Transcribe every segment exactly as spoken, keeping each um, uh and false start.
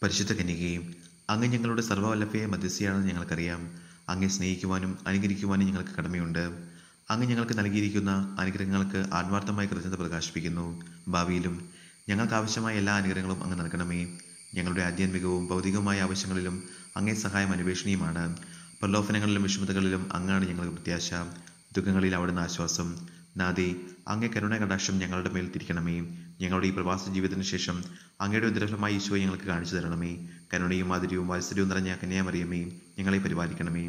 പരിശുദ്ധ കന്യകയും അങ്ങ് ഞങ്ങളുടെ സർവ്വവല്ലഭയെ മധ്യസ്ഥയാണെന്ന് ഞങ്ങൾക്കറിയാം. അങ്ങേ സ്നേഹിക്കുവാനും അനുകരിക്കുവാനും ഞങ്ങൾക്ക് കടമയുണ്ട്. അങ്ങ് ഞങ്ങൾക്ക് നൽകിയിരിക്കുന്ന അനുഗ്രഹങ്ങൾക്ക് ആത്മാർത്ഥമായ കൃതജ്ഞത പ്രകാശിപ്പിക്കുന്നു. ഭാവിയിലും ഞങ്ങൾക്ക് ആവശ്യമായ എല്ലാ അനുഗ്രഹങ്ങളും അങ്ങ് നൽകണമേ. ഞങ്ങളുടെ ആധ്യാത്മികവും ഭൗതികവുമായ ആവശ്യങ്ങളിലും അങ്ങേ സഹായം അന്വേഷണീയമാണ്. പ്രലോഭനങ്ങളിലും വിഷമതകളിലും അങ്ങാണ് ഞങ്ങൾക്ക് പ്രത്യാശ. ദുഃഖങ്ങളിൽ അവിടുന്ന് ആശ്വാസം. നാഥേ, അങ്ങേ കരുണ കടാക്ഷം ഞങ്ങളുടെ മേൽ തിരിക്കണമേ. ഞങ്ങളുടെ ഈ പ്രവാസ ജീവിതത്തിന് ശേഷം അങ്ങയുടെ ഉദരഫലമായ ഈശോയെ ഞങ്ങൾക്ക് കാണിച്ചു തരണമേ. കരുണയും മാധുര്യവും വാത്സല്യവും നിറഞ്ഞ കന്യാമറിയമേ, ഞങ്ങളെ പരിപാലിക്കണമേ.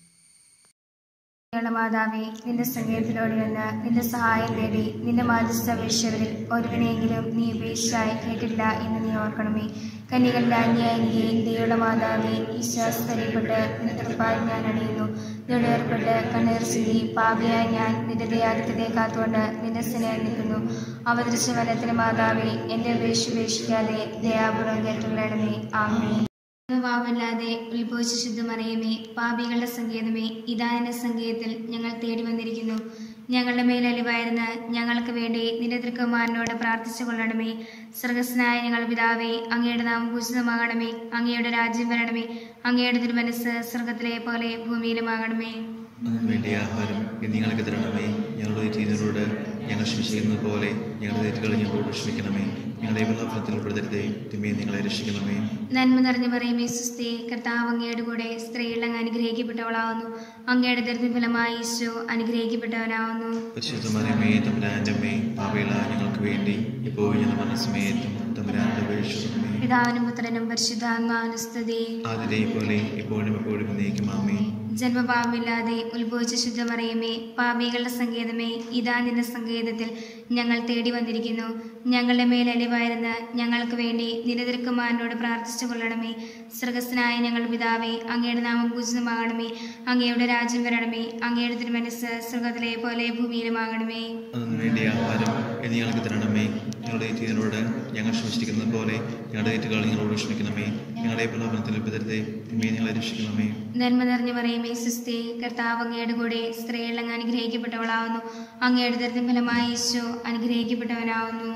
മാതാവേ, നിന്റെ സങ്കേതത്തിലോട് നിന്ന് നിന്റെ സഹായം തേടി നിന്റെ മാധ്യസ്ഥ അപേക്ഷിച്ചവരിൽ ഒരുവിനെങ്കിലും നീ ഉപേക്ഷിച്ചായി കേട്ടില്ല എന്ന് നീ ഓർക്കണമേ. കന്യകളുടെ അന്യായിനിയെ ദൈവയുടെ മാതാവേ, ഈശ്വരപ്പെട്ട് നിന്റെ തൃപ്പാൽ ഞാൻ അണിയുന്നു. നിന്നോട് ഏർപ്പെട്ട് കണ്ണീർ ചിന്തി പാപിയായ ഞാൻ നിന്റെ ദയാദിത്യത്തെ കാത്തുകൊണ്ട് നിന്റെ സ്നേഹം നിൽക്കുന്നു. അവതരിച്ച വനത്തിന് മാതാവേ, എന്റെ ഉപേക്ഷ ഉപേക്ഷിക്കാതെ ദയാപൂർവം കേട്ടുകൊള്ളണമേ. ആമേൻ. പാപമില്ലാതെ ഉത്ഭവിച്ച ശുദ്ധമറിയമേ, പാപികളുടെ സങ്കേതമേ, ഇതാ എന്റെ സങ്കേതത്തിൽ ഞങ്ങൾ തേടി വന്നിരിക്കുന്നു. ഞങ്ങളുടെ മേലലിവായിരുന്ന് ഞങ്ങൾക്ക് വേണ്ടി നിന്റെ തിരുക്കുമാരനോട് പ്രാർത്ഥിച്ചു കൊള്ളണമേ. സ്വർഗസ്നായ ഞങ്ങളുടെ പിതാവേ, അങ്ങയുടെ നാമം പൂജിതമാകണമേ. അങ്ങയുടെ രാജ്യം വരണമേ. അങ്ങയുടെ തിരുമനസ്സ് സ്വർഗത്തിലെ പോലെ ഭൂമിയിലുമാകണമേ. വേണ്ടിയ ആഹാരം ഞങ്ങൾക്ക് തരണമേ. ഞങ്ങളുടെ ചെയ്തവരോട് ഞങ്ങൾ ക്ഷമിച്ചിരുന്നത് പോലെ ഞങ്ങളുടെ തെറ്റുകൾ ഞങ്ങളോട് ക്ഷമിക്കണമേ. ഞങ്ങളെ പ്രലോഭനത്തിൽ ഉൾപ്പെടുത്തരുതേ, തിന്മയെ ഞങ്ങളെ രക്ഷിക്കണമേ. നന്മ നിറഞ്ഞു പറയുമേ സുസ്ഥി, കർത്താവ് അങ്ങയുടെ കൂടെ സ്ത്രീകൾ അങ്ങ് അനുഗ്രഹിക്കപ്പെട്ടവളാവുന്നു. അങ്ങയുടെ ദരിദ്ര ഫലമായി ഈശോ അനുഗ്രഹിക്കപ്പെട്ടവനാവുന്നു. പരിശുദ്ധ മറിയമേ, തമ്പുരാന്റെ അമ്മേ, പാപികളായ ഞങ്ങൾക്ക് വേണ്ടി ഇപ്പോഴും ഞങ്ങളുടെ മനസ്സമയത്തും തമ്പുരാന്റെ അപേക്ഷിക്കണമേ. പിതാവിനും പുത്രനും പരിശുദ്ധാത്മാവിനും സ്തുതി. ആദിയിലെ പോലെ ഇപ്പോഴും എപ്പോഴും എന്നേക്കും ആമേൻ. ജന്മപാപമില്ലാതെ ഉത്ഭവിച്ച ശുദ്ധമറിയമേ, പാപികളുടെ സങ്കേതമേ, ഇതാ നിന്റെ സങ്കേതത്തിൽ ഞങ്ങൾ തേടി വന്നിരിക്കുന്നു. ഞങ്ങളുടെ മേലലിവായിരുന്ന് ഞങ്ങൾക്ക് വേണ്ടി നിന്റെ തിരുക്കുമാരനോട് പ്രാർത്ഥിച്ചു കൊള്ളണമേ. സ്വർഗസ്നായ ഞങ്ങളുടെ പിതാവേ, അങ്ങയുടെ നാമം പൂജിതമാകണമേ. അങ്ങയുടെ രാജ്യം വരണമേ. അങ്ങയുടെ തിരുമനസ്സ് സ്വർഗത്തിലെ പോലെ ഭൂമിയിലുമാകണമേ. അതിനുവേണ്ടി ആഹാരം ഞങ്ങൾക്ക് തരണമേ. ഞങ്ങളുടെ ചെയ്തവരോട് ഞങ്ങൾ ക്ഷമിച്ചിരിക്കുന്നത് പോലെ ഞങ്ങളുടെ തെറ്റുകൾ ഞങ്ങളോട് ക്ഷമിക്കണമേ. ഞങ്ങളുടെ പ്രലോഭനത്തിൽ ഉൾപ്പെടുത്തരുതേ, തിന്മയെ ഞങ്ങളെ രക്ഷിക്കണമേ. നന്മ നിറഞ്ഞു പറയുമേ സുസ്ഥി, കർത്താവ് അങ്ങയുടെ കൂടെ സ്ത്രീകൾ അങ്ങ് അനുഗ്രഹിക്കപ്പെട്ടവളാവുന്നു. അങ്ങയുടെ ദരിദ്ര ഫലമായി ഈശോ അനുഗ്രഹിക്കപ്പെട്ടവനാവുന്നു.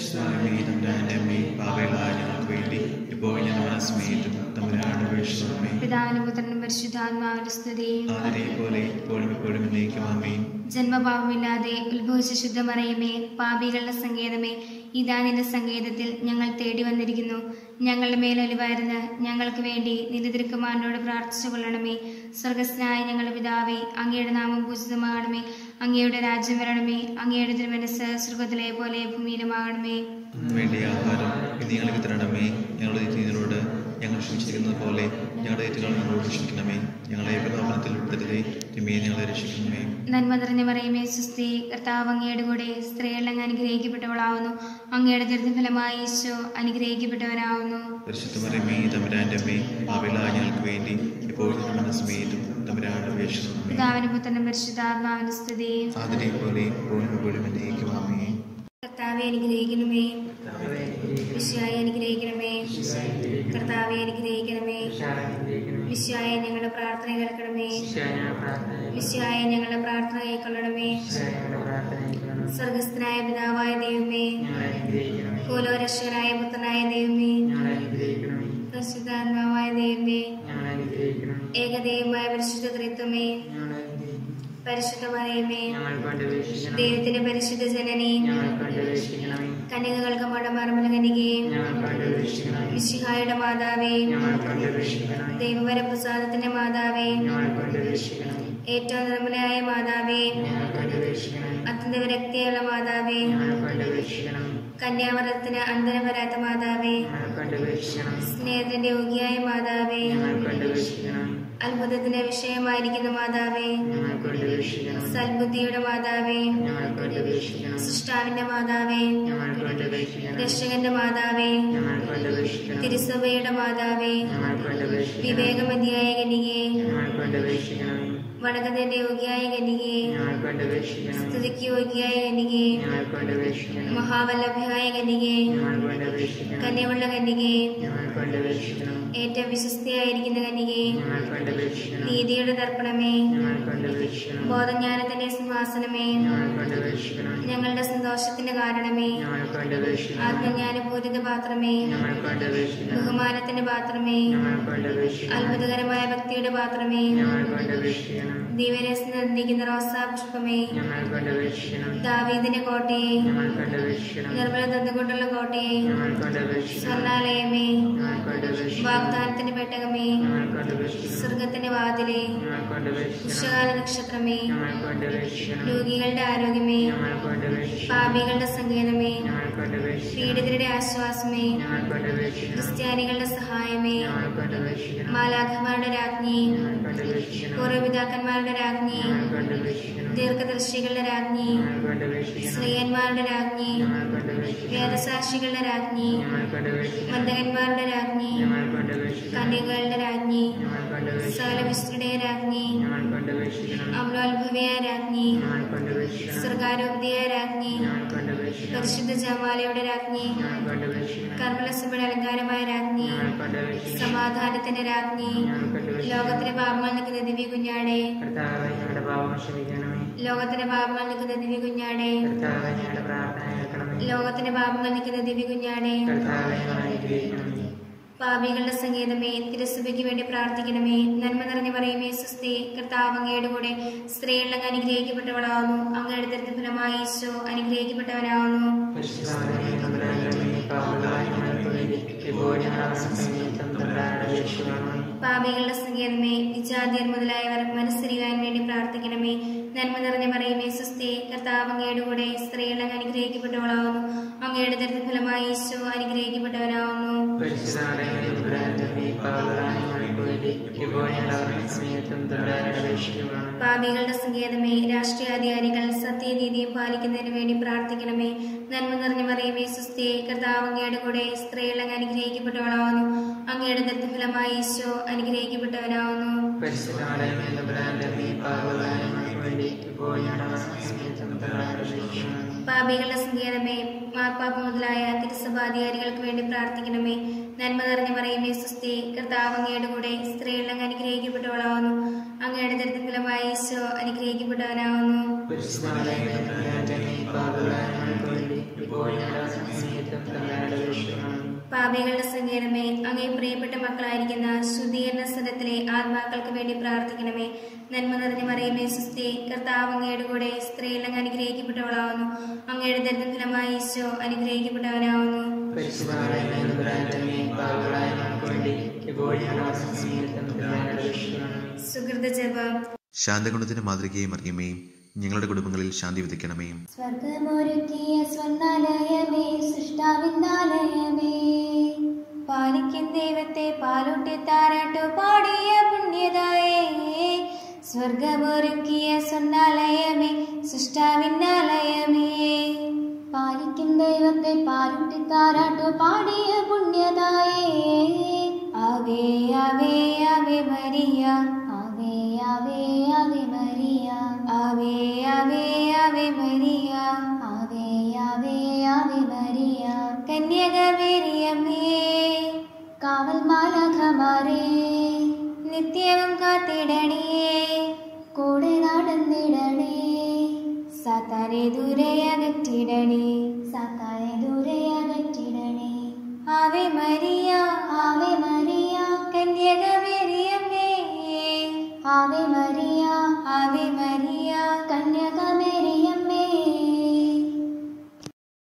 പിതാവിനും പുത്രനും പരിശുദ്ധാത്മാവിന്റെ സ്തുതി. ജന്മപാപമില്ലാതെ ഉത്ഭവിച്ച ശുദ്ധമറിയമേ, പാപികളുടെ സങ്കേതമേ, ഇതാ നിന്റെ സങ്കേതത്തിൽ ഞങ്ങൾ തേടി വന്നിരിക്കുന്നു. ഞങ്ങളുടെ മേലലിവായിരുന്ന് ഞങ്ങൾക്ക് വേണ്ടി നിന്റെ തിരുക്കുമാരനോട് പ്രാർത്ഥിച്ചു കൊള്ളണമേ. സ്വർഗസ്നായ ഞങ്ങളുടെ പിതാവേ, അങ്ങയുടെ നാമം പൂജിതമാകണമേ. അങ്ങയുടെ രാജ്യം വരണമേ. അങ്ങയുടെ തിരുമനസ്സ് സ്വർഗത്തിലെ പോലെ ഭൂമിയിലുമാകണമേ. വേണ്ടിയ ആഹാരം ഞങ്ങൾക്ക് തരണമേ. ഞങ്ങളുടെ ചെയ്തവരോട് ഞങ്ങൾ ക്ഷമിച്ചിരിക്കുന്നത് പോലെ ഞങ്ങളുടെ തെറ്റുകൾ ഞങ്ങളോട് ക്ഷമിക്കണമേ. ഞങ്ങളെ പ്രലോഭനത്തിൽ ഉൾപ്പെടുത്തരുതേ, തിന്മയെ ഞങ്ങളെ രക്ഷിക്കണമേ. നന്മ നിറഞ്ഞു പറയുമേ സുസ്ഥി, കർത്താവ് അങ്ങയുടെ കൂടെ സ്ത്രീകൾ അങ്ങ് അനുഗ്രഹിക്കപ്പെട്ടവളാവുന്നു. അങ്ങയുടെ ദരിദ്ര ഫലമായി ഈശോ അനുഗ്രഹിക്കപ്പെട്ടവനാവുന്നു. പരിശുദ്ധ മറിയമേ, തമ്പുരാന്റെ അമ്മേ, പാപികളായ ഞങ്ങൾക്ക് വേണ്ടി ഇപ്പോഴും മനസ്സമേറ്റും തമ്പുരാന്റെ അപേക്ഷിക്കണമേ. പിതാവിനും പുത്രനും പരിശുദ്ധാത്മാവിന്റെ സ്തുതി. ആദിയിലെ പോലെ ഇപ്പോഴും എപ്പോഴും എന്നേക്കും ആമേൻ. കർത്താവെ അനുഗ്രഹിക്കണമേ. വിശ്വായെ അനുഗ്രഹിക്കണമേ. കർത്താവെ അനുഗ്രഹിക്കണമേ. വിശ്വായെ ഞങ്ങളുടെ പ്രാർത്ഥന കേൾക്കണമേ. വിശ്വായെ ഞങ്ങളുടെ പ്രാർത്ഥന കൈക്കൊള്ളണമേ. സ്വർഗസ്ഥനായ പിതാവായ ദൈവമേ, ഭൂലോകരക്ഷകനായ പുത്രനായ ദൈവമേ, പരിശുദ്ധാത്മാവായ ദൈവമേ, ഏകദൈവമായ പരിശുദ്ധ ത്രിത്വമേ, പരിശുദ്ധ മറിയമേ, ദൈവത്തിന്റെ പരിശുദ്ധ ജനനി, കന്യകകൾക്ക് മടമാർമല കന്യകേ, മിശിഹായുടെ മാതാവേ, ദൈവവരപ്രസാദത്തിന്റെ മാതാവേ, ഏറ്റവും നിർമ്മലയായ മാതാവേ, അത്യന്ത വിരക്തിയുള്ള മാതാവേ, കന്യാവ്രതത്തിന് അന്തരം വരാത്ത മാതാവേ, സ്നേഹത്തിന്റെ യോഗ്യയായ മാതാവേ, അത്ഭുതത്തിന് വിഷയമായിരിക്കുന്ന മാതാവേ, സൽബുദ്ധിയുടെ മാതാവേ, സൃഷ്ടാവിന്റെ മാതാവേ, രക്ഷകന്റെ മാതാവേ, തിരുസഭയുടെ മാതാവേ, വിവേകമതിയായ കന്യകേ, വണക്കത്തിന്റെ യോഗ്യായ കന്യകേ, സ്തുതിക്ക് യോഗ്യായ കന്യകേ, മഹാവല്ലഭയായ കന്യകേ, കന്യമുള്ള കന്യകേ, ഏറ്റവും വിശ്വസ്തയായിരിക്കുന്ന കന്യകേ, നീതിയുടെ ദർപ്പണമേ, ബോധജ്ഞാനത്തിന്റെ സിംഹാസനമേ, ഞങ്ങളുടെ സന്തോഷത്തിന്റെ കാരണമേ, ആത്മജ്ഞാനപൂരിത പാത്രമേ, ബഹുമാനത്തിന്റെ പാത്രമേ, അത്ഭുതകരമായ ഭക്തിയുടെ പാത്രമേ, ദിവ്യരസം നിർദ്ദിക്കുന്ന റോസാ പുഷ്പമേ, ദാവീദിന്റെ കോട്ടയെ, നിർമ്മല ദന്തകൊണ്ടുള്ള കോട്ടയെ, സ്വർണാലയമേ, വാഗ്ദാനത്തിന്റെ പെട്ടകമേ, സ്വർഗത്തിന്റെ വാതിലെ, ഉഷകാല നക്ഷത്രമേ, രോഗികളുടെ ആരോഗ്യമേ, പാപികളുടെ സങ്കേതമേ, പീഡിതരുടെ ആശ്വാസമേ, ക്രിസ്ത്യാനികളുടെ സഹായമേ, മാലാഖമാരുടെ രാജ്ഞി, പൂർവ്വപിതാക്കന്മാരുടെ രാജ്ഞി, ദീർഘദർശികളുടെ രാജ്ഞി, സ്ത്രീയന്മാരുടെ രാജ്ഞി, വേദസാക്ഷികളുടെ രാജ്ഞി, മന്ദകന്മാരുടെ രാജ്ഞി, കന്യകകളുടെ രാജ്ഞി, സകലവിസ്തൃതയ രാജ്ഞി, അമ്ലോത്ഭവയായ രാജ്ഞി, സർഗാരോപതിയായ രാജ്ഞി, പരിശുദ്ധ ജമാലയുടെ രാജ്ഞി, കർമ്മലസഭയുടെ അലങ്കാരമായ രാജ്ഞി, സമാധാനത്തിന്റെ രാജ്ഞി, ലോകത്തിന്റെ പാപങ്ങൾ നിൽക്കുന്ന ദിവ്യ കുഞ്ഞാടെ, ലോകത്തിന്റെ പാപങ്ങൾ നിൽക്കുന്ന ദിവ്യ കുഞ്ഞാടെ, ലോകത്തിന്റെ പാപങ്ങൾ നിൽക്കുന്ന ദിവ്യ കുഞ്ഞാടെ, പാപികളുടെ സങ്കേതമേ, തിരുസഭയ്ക്ക് വേണ്ടി പ്രാർത്ഥിക്കണമേ. നന്മ നിറഞ്ഞു പറയുമേ സ്വസ്തി, കർത്താവ് അങ്ങയുടെ കൂടെ സ്ത്രീകളിൽ അങ്ങ് അനുഗ്രഹിക്കപ്പെട്ടവളാവുന്നു. അങ്ങയുടെ ദരിദ്ര ഫലമായി ഈശോ അനുഗ്രഹിക്കപ്പെട്ടവനാവുന്നു. പാപികളുടെ സങ്കേതമേ, വിജാതിയർ മുതലായവർ മനസ്സരിയാൻ വേണ്ടി പ്രാർത്ഥിക്കണമേ. നന്മ നിറഞ്ഞു പറയുമേ സ്വസ്തി, കർത്താവ് അങ്ങയുടെ കൂടെ സ്ത്രീകളിൽ അങ്ങ് അനുഗ്രഹിക്കപ്പെട്ടവളാവുന്നു. അങ്ങയുടെ ദരിദ്ര ഫലമായി ഈശോ അനുഗ്രഹിക്കപ്പെട്ടവനാവുന്നു. പാപികളുടെ സങ്കേതമേ, രാഷ്ട്രീയാധികാരികൾ സത്യനീതിയും പാലിക്കുന്നതിന് വേണ്ടി പ്രാർത്ഥിക്കണമേ. നന്മ നിറഞ്ഞു പറയുമേ സ്വസ്തി, കർത്താവ് അങ്ങയുടെ കൂടെ സ്ത്രീകളിൽ അങ്ങ് അനുഗ്രഹിക്കപ്പെട്ടവളാവുന്നു. അങ്ങയുടെ ദരിദ്ര ഫലമായി ഈശോ അനുഗ്രഹിക്കപ്പെട്ടവനാവുന്നു. പാപികളുടെ സങ്കേതമേ, മാർപ്പാപ്പ മുതലായ തിരുസഭാധികാരികൾക്ക് വേണ്ടി പ്രാർത്ഥിക്കണമേ. നന്മ നിറഞ്ഞു പറയുമേ സ്വസ്തി, കർത്താവ് അങ്ങയുടെ കൂടെ സ്ത്രീകളിൽ അങ്ങ് അനുഗ്രഹിക്കപ്പെട്ടവളാവുന്നു. അങ്ങയുടെ ദരിദ്ര ഫലമായി ഈശോ അനുഗ്രഹിക്കപ്പെട്ടവനാവുന്നു. പാപികളുടെ സങ്കേതമേ, അങ്ങേ പ്രിയപ്പെട്ട മക്കളായിരിക്കുന്ന ശുദ്ധീകരണ സ്ഥലത്തിലെ ആത്മാക്കൾക്ക് വേണ്ടി പ്രാർത്ഥിക്കണമേ. നന്മ നിറഞ്ഞു പറയുമേ സ്വസ്തി, കർത്താവ് അങ്ങയുടെ കൂടെ സ്ത്രീകളിൽ അങ്ങ് അനുഗ്രഹിക്കപ്പെട്ടവളാവുന്നു. അങ്ങയുടെ ദരിദ്ര ഫലമായി ഈശോ അനുഗ്രഹിക്കപ്പെട്ടവനാവുന്നു. സുഹൃത ജപം. ശാന്തഗുണത്തിന്റെ മാതൃകയെ മറിയമേ, ഞങ്ങളുടെ കുടുംബങ്ങളിൽ ശാന്തി വിധിക്കണമേ. സ്വർഗമൊരുക്കിയ സ്വർണ്ണാലയമേ, സൃഷ്ടാവിന്നാലയമേ, പാലിക്കും ദൈവത്തെ പാലൂട്ടി താരാട്ടു പാടിയ പുണ്യതായേ. സ്വർഗമൊരുക്കിയ സ്വർണ്ണാലയമേ, സൃഷ്ടാവിന്നാലയമേ, പാലിക്കും ദൈവത്തെ പാലൂട്ടി താരാട്ടു പാടിയ പുണ്യതായേ. ആവേ ആവേ ആവേ മരിയ, ആവേ ആവേ ആവേ മരിയ, ആവേ ആവേ ആവേ മരിയ, ആവേ ആവേ ആവേ മരിയ. കന്യക മേരിയമ്മേ, കാവൽ മാലാഖമാരേ, നിത്യവും കാത്തിടണേ, കൂടെ നടന്നിടണേ, സാത്താനെ ദൂരെ അകറ്റിടണേ, സാത്താനെ ദൂരെ അകറ്റിടണേ. Ave Maria